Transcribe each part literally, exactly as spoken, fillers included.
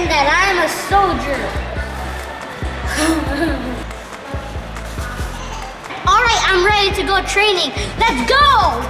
pretend that I'm a soldier. Alright, I'm ready to go training. Let's go!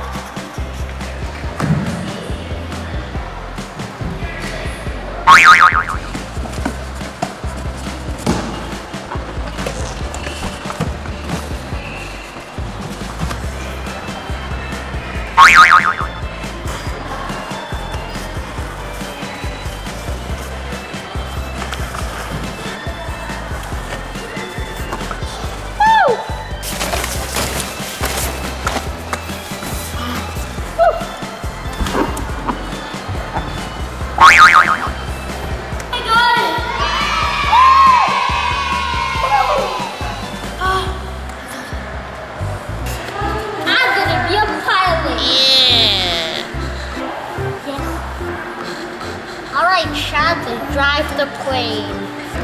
Chad to drive the plane.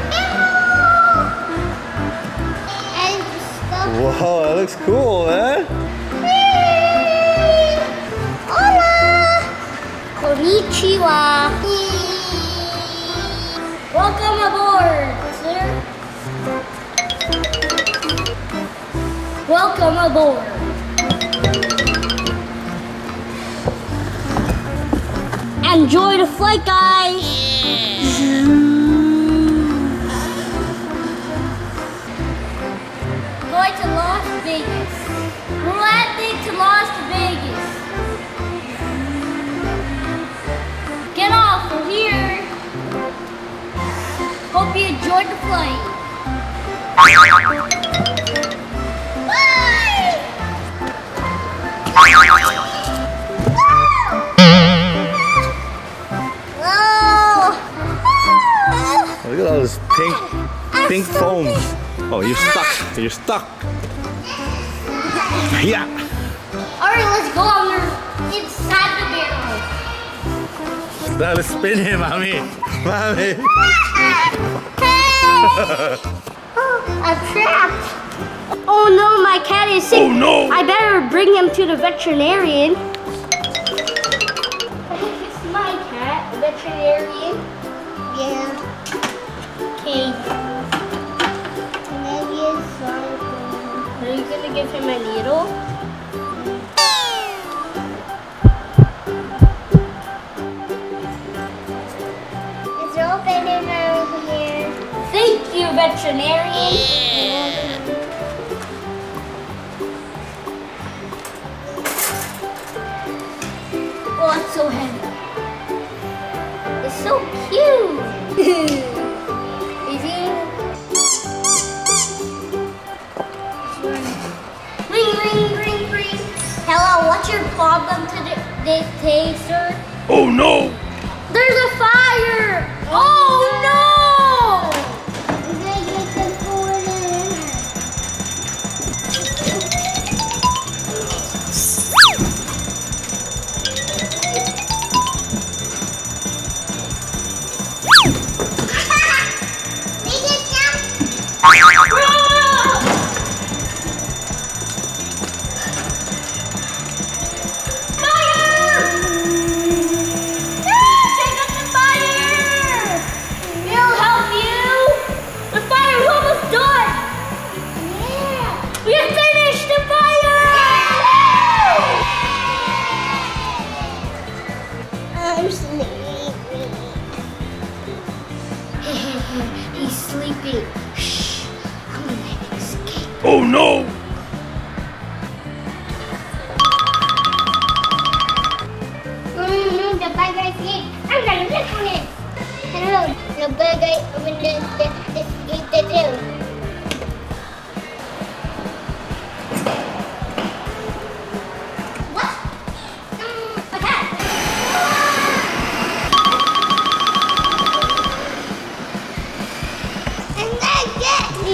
Whoa, that looks cool, man. Hola! Konnichiwa. Welcome aboard, sir. Welcome aboard. Enjoy the flight, guys. Going to Las Vegas. Landing to Las Vegas. Get off from here. Hope you enjoyed the flight. Look at all this pink, pink foam. Oh, you're stuck. You're stuck. Yeah. All right, let's go on inside the barrel. Now let's spin him, mommy. Mommy. Oh, I'm trapped. Oh no, my cat is sick. Oh no. I better bring him to the veterinarian. It's my cat, veterinarian. Yeah. Okay. Are you gonna give him a needle? It's open in over here. Thank you, veterinarian. Yeah. Oh, it's so heavy. It's so cute. Is he? Ring, ring, ring, ring. Hello, what's your problem today, sir? Oh no! There's a fire! Oh no! He's sleeping. Shh. I'm gonna make him escape. Oh no! Mm-hmm, the bad guy's here. I'm gonna look on it. Hello, the bad guy opened the, the, the, the, the door. What? Um, a cat. And then get me.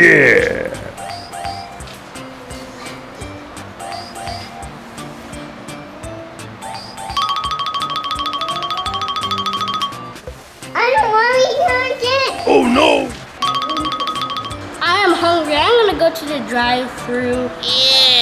Yeah. I don't want to eat her again. Oh no. I am hungry. I'm gonna go to the drive-thru. Yeah.